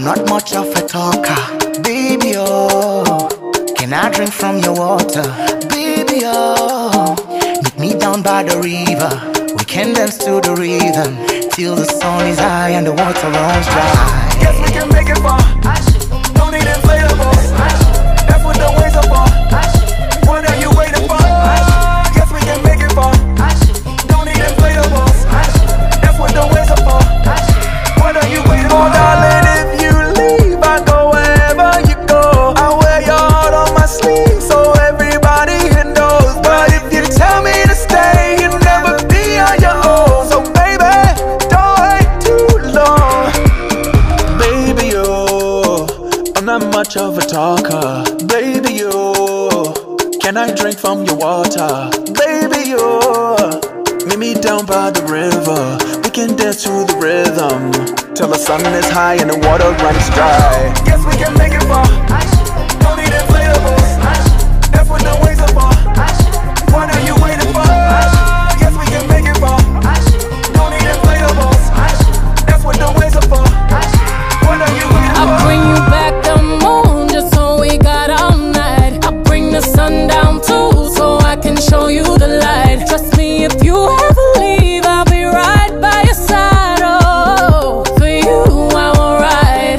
I'm not much of a talker, baby, oh. Can I drink from your water, baby, oh? Meet me down by the river, we can dance to the rhythm till the sun is high and the water runs dry. Guess we can make it far. Don't need inflatables. That's what the waves are for. What are you waiting for? Guess we can make it far. Don't need inflatables. That's what the waves are for. What are you waiting for? Darling, if you leave, I go wherever you go. I wear your heart on my sleeve so everybody here knows. But if you tell me to stay, you'll never be on your own. So baby, don't wait too long. Baby, oh, I'm not much of a talker. Baby, oh, can I drink from your water? Baby, oh, meet me down by the river. We can dance to the rhythm till the sun is high and the water runs dry. Guess we can make it far. Don't need inflatables. That's what the waves are for. What are you waiting for? Guess we can make it far. Don't need inflatables. That's what the waves are for. What are you waiting for? I'll bring you back the moon just so we got all night. I'll bring the sun down too so I can show you the light. Trust me, if you ever leave, I'll be right by your side. Oh, for you I will ride.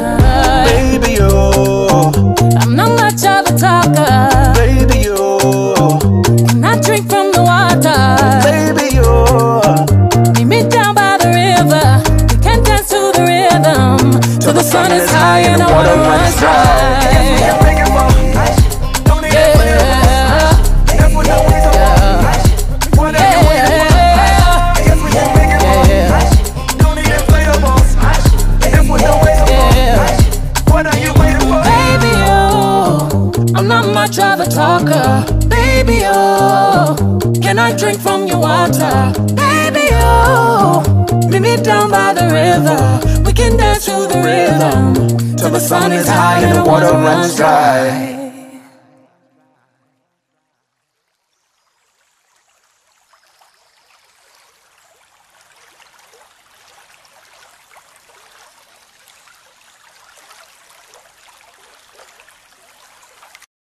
Baby, oh, I'm not much of a talker. baby, oh, Can I drink from the water? baby, oh, Meet me down by the river. We can dance to the rhythm till the sun is high and the water runs dry. make it far. Don't need inflatables. That's what the waves are for. What are you waiting for? Guess we can make it far. Don't need inflatables. That's what the waves are for. What are you waiting for? Baby, oh, I'm not much of a talker. Baby, oh, can I drink from your water? Baby, oh, meet me down by the river. We can dance to the rhythm till the sun is high and the water runs dry.